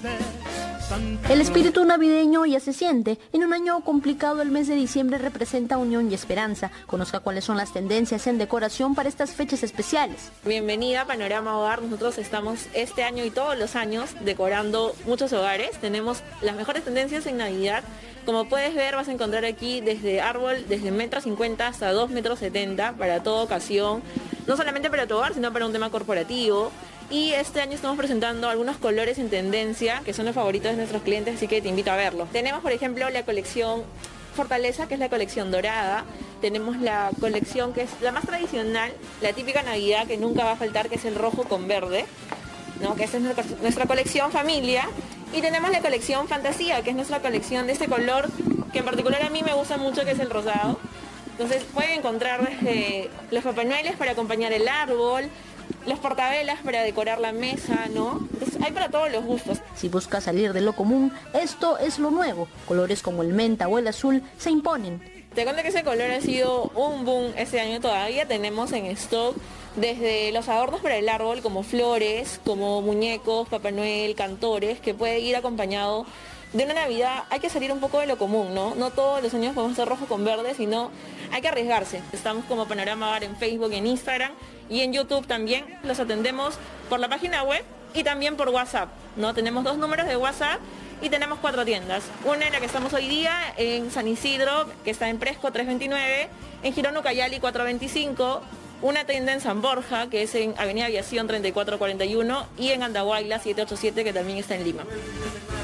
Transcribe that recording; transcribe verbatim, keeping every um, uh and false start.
El espíritu navideño ya se siente. En un año complicado, el mes de diciembre representa unión y esperanza. Conozca cuáles son las tendencias en decoración para estas fechas especiales. Bienvenida a Panorama Hogar. Nosotros estamos este año y todos los años decorando muchos hogares. Tenemos las mejores tendencias en Navidad. Como puedes ver, vas a encontrar aquí desde árbol, desde un metro cincuenta hasta dos metros setenta para toda ocasión. No solamente para tu hogar, sino para un tema corporativo. Y este año estamos presentando algunos colores en tendencia que son los favoritos de nuestros clientes, así que te invito a verlo. Tenemos, por ejemplo, la colección Fortaleza, que es la colección dorada. Tenemos la colección que es la más tradicional, la típica Navidad que nunca va a faltar, que es el rojo con verde, ¿no? Que esta es nuestra, nuestra colección familia. Y tenemos la colección Fantasía, que es nuestra colección de este color que en particular a mí me gusta mucho, que es el rosado. Entonces pueden encontrar desde los Papá Noeles para acompañar el árbol, los portavelas para decorar la mesa, ¿no? Entonces hay para todos los gustos. Si buscas salir de lo común, esto es lo nuevo. Colores como el menta o el azul se imponen. Te cuento que ese color ha sido un boom este año. Todavía tenemos en stock desde los adornos para el árbol, como flores, como muñecos, Papá Noel, cantores, que puede ir acompañado de una Navidad. Hay que salir un poco de lo común, ¿no? No todos los años podemos hacer rojo con verde, sino hay que arriesgarse. Estamos como Panorama Hogar en Facebook, en Instagram y en YouTube también. Los atendemos por la página web y también por WhatsApp, ¿no? Tenemos dos números de WhatsApp y tenemos cuatro tiendas. Una en la que estamos hoy día en San Isidro, que está en Presco trescientos veintinueve, en Girón Ucayali cuatrocientos veinticinco, una tienda en San Borja, que es en Avenida Aviación treinta y cuatro cuarenta y uno, y en Andahuayla setecientos ochenta y siete, que también está en Lima.